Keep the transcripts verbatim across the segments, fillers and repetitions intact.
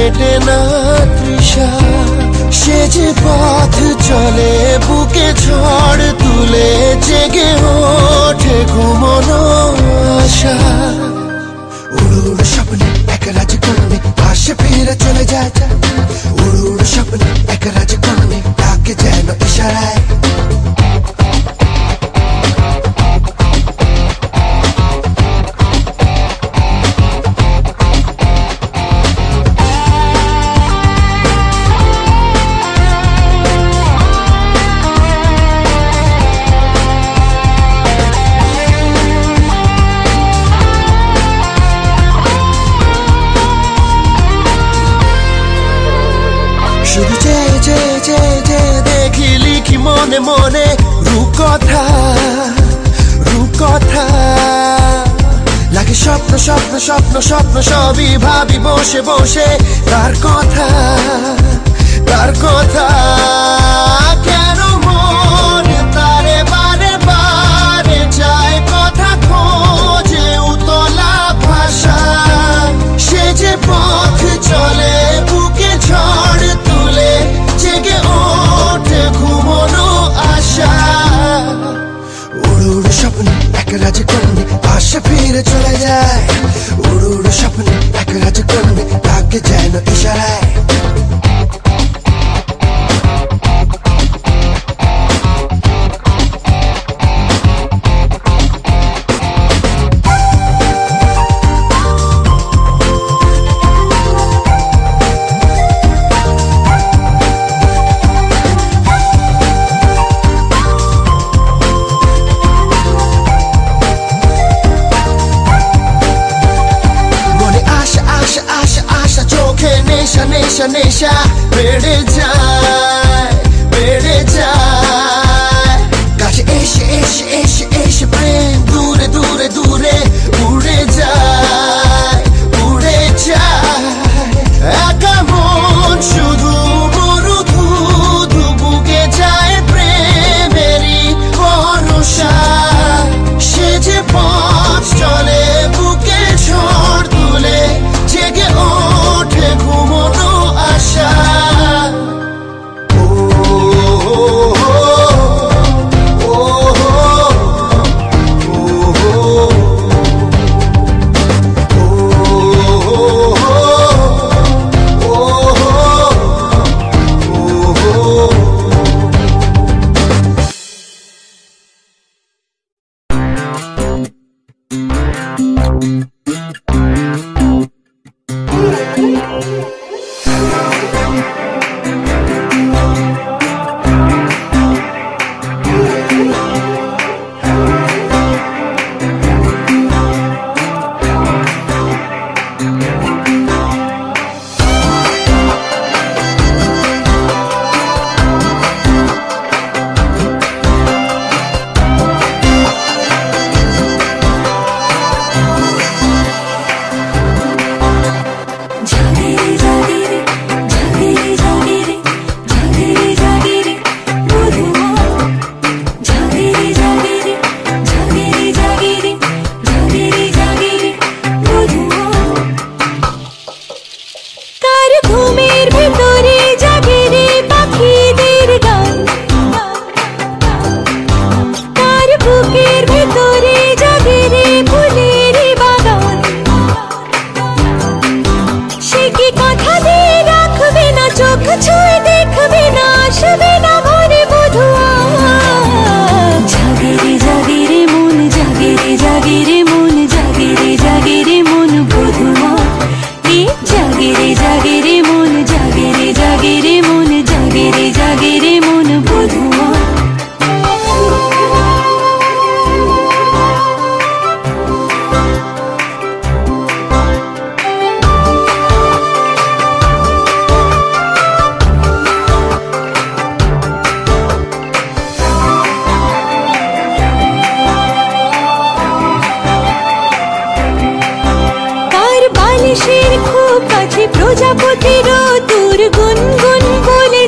মেটে না তৃষা, সে যে পথ চলে বুকে ঝড় তুলে, জেগে ওঠে ঘুমনো আশা। উড়ো উড়ো স্বপ্নে এক রাজকন্যা পাশে ফিরে চলে যায়, উড়ো উড়ো স্বপ্নে এক রাজকন্যা ডাকে যেন ইশারায়। শুধু যে যে যে যে দেখি লিখি মনে মনে রূপকথা রূপকথা, লাগে স্বপ্ন স্বপ্ন স্বপ্ন স্বপ্ন সবই ভাবি বসে বসে তার কথা তার কথা। কেন মন তারে বারে বারে চায় কথা খোঁজে উতলা ভাষা, সে যে পথ চলে বুকে ঝড় তুলে, জেগে ওঠে ঘুমনো আশা। উড়ো উড়ো স্বপ্ন এক রাজকন্যা পাশে ফিরে চলে যায়, উড়ো উড়ো স্বপ্ন এক রাজকন্যা ডাকে যেন ইশারায়। নেশা নেশা নেশা বেড়ে যায় বেড়ে যায়, কাছে এসে এসে এসে এসে প্রেম দূরে দূরে দূরে উড়ে যায় উড়ে যায়। একা মন শুধু মরু ধু বুকে যায় প্রেমেরই ভরসা, সে যে পথ চলে বুকে ঝড় তুলে, জেগে ওঠে ঘুমনো আশা।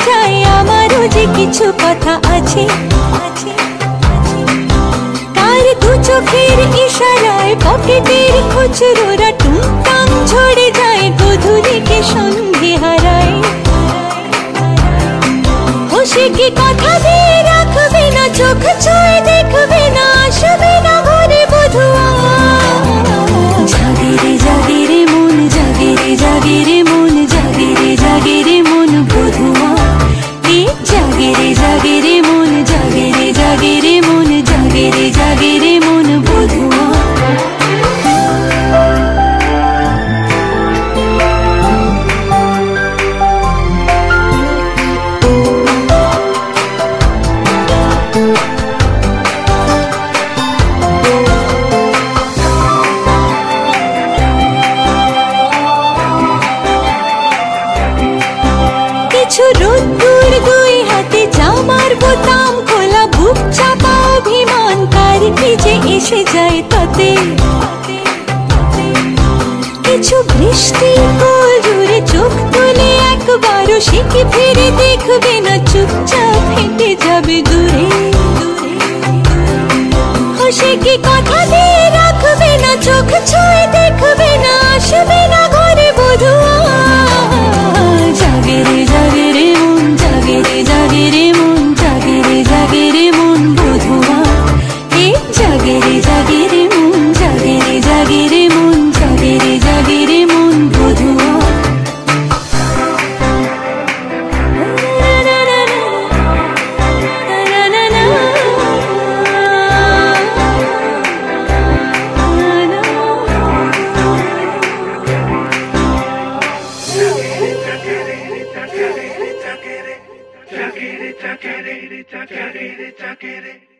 কিছু কথা আছে, তার দু চোখের ইশারায় পকেটের খুচরোরা টুংটাং ঝরে যায়, গধূলিকে সন্ধে হারায়। ও সে কি কথা দিয়ে রাখবে না, চোখ ছুঁয়ে দেখবে না, আসবে না ঘরে বধুয়া। জাগে রে জাগে রে মন, জাগে রে জাগে রে মন, জাগে রে জাগে রে মন বধুয়া। এ জাগে রে জাগে রে মন, জাগে রে জাগে রে মন, জাগে রে জাগে রে মন বধুয়া। কিছু রোদ্দুর দুই হাতে, জামার বোতাম খোলা, বুক চাপা অভিমান, কার কি যে এসে যায় তাতে। কিছু বৃষ্টি কোল জুড়ে, চোখ তুলে একবারও সে কি ফিরে দেখবে না, চুপচাপ হেঁটে যাবে দূরে। সে কি কথা দিয়ে রাখবে না, চোখ ছুঁয়ে দেখবে না, আসবে না ঘরে বধুয়া। জাগে রে জাগে রে মন, জাগে রে জাগে রে মন, জাগে রে জাগে রে মন বধুয়া। এ জাগে রে জাগে রে মন, জাগে রে জাগে রে মন, জাগে রে জাগে রে মন বধুয়া। Chakere, chakere, chakere, chakere, chakere.